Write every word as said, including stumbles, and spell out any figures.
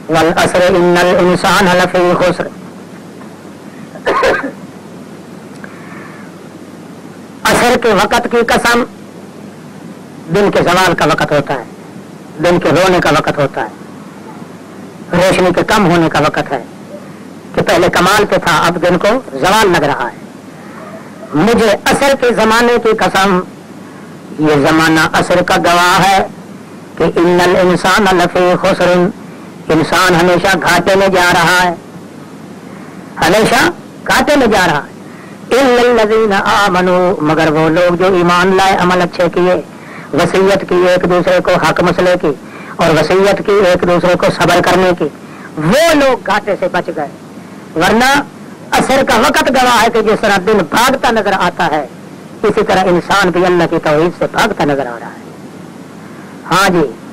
वल असर इन्नल इंसान लफी खुस्र। असर के वक़्त की कसम, दिन के ज़वाल का वक़्त होता है, दिन के रोने का वक़्त होता है, रोशनी के कम होने का वक़्त है कि पहले कमाल पे था, अब दिन को ज़वाल लग रहा है। मुझे असर के ज़माने की कसम, ये ज़माना असर का गवाह है कि इन्नल इंसान लफी खुस्र, इंसान हमेशा घाटे में जा रहा है, हमेशा घाटे में जा रहा है। इल्लल्लज़ीना आमनू, मगर वो लोग जो ईमान लाए, अमल अच्छे किए, वसीयत की एक दूसरे को हक मसले की और वसीयत की एक दूसरे को सब्र करने की, वो लोग घाटे से बच गए। वरना असर का वक़्त गवाह है कि जिस तरह दिन भागता नजर आता है, इसी तरह इंसान भी अल्लाह की तौहीद से भागता नजर आ रहा है। हाँ जी,